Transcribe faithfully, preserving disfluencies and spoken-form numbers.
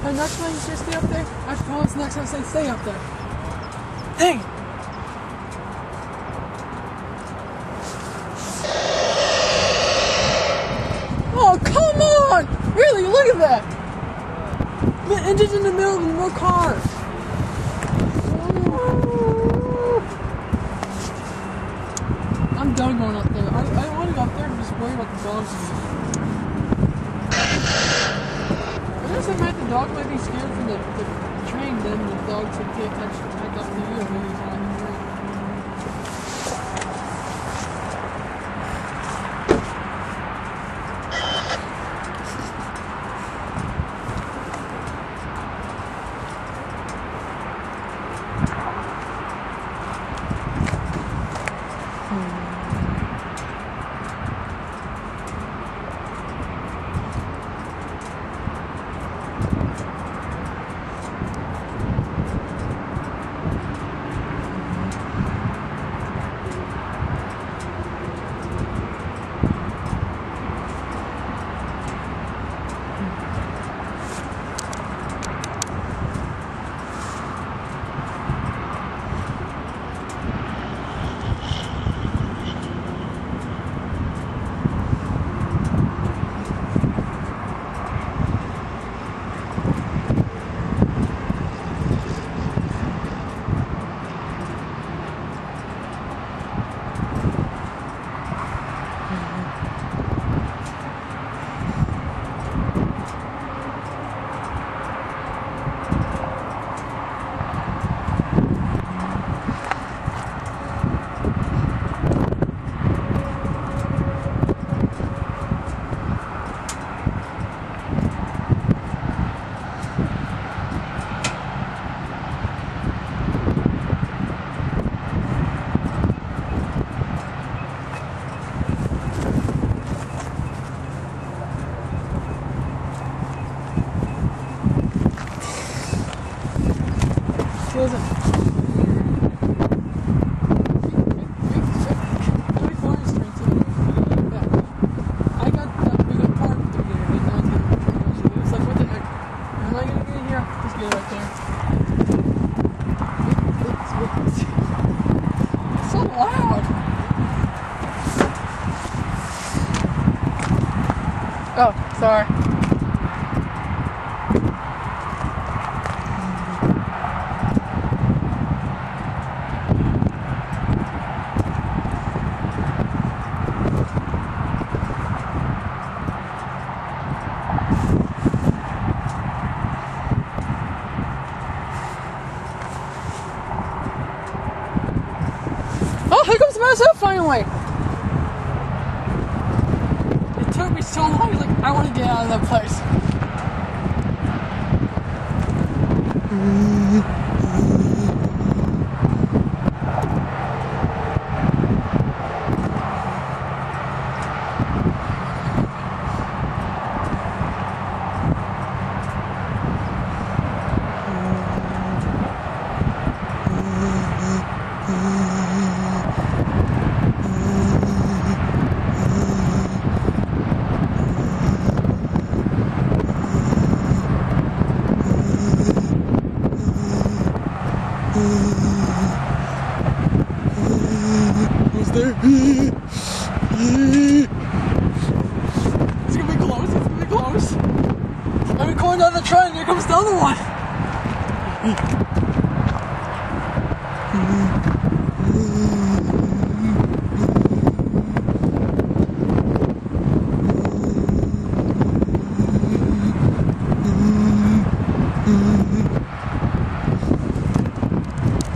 And next time you say stay up there, I promise next time I say stay up there. Dang it. Oh, come on! Really, look at that! And just in the middle of no car. I'm done going up there. I, I don't want to go up there and just worry about the dogs. I guess I might, the dog might be scared from the, the train, then the dogs would pay attention back up to you when he's on the train. Listen. I got the, we got parked through there, and now it's like, what the heck? Am I gonna get in here? Just get it right there. It's, it's, it's so loud. Oh, sorry. Oh, here comes myself finally! It took me so long, like, I want to get out of that place. Who's there? It's gonna be close, it's gonna be close. I'm going down the train, here comes the other one.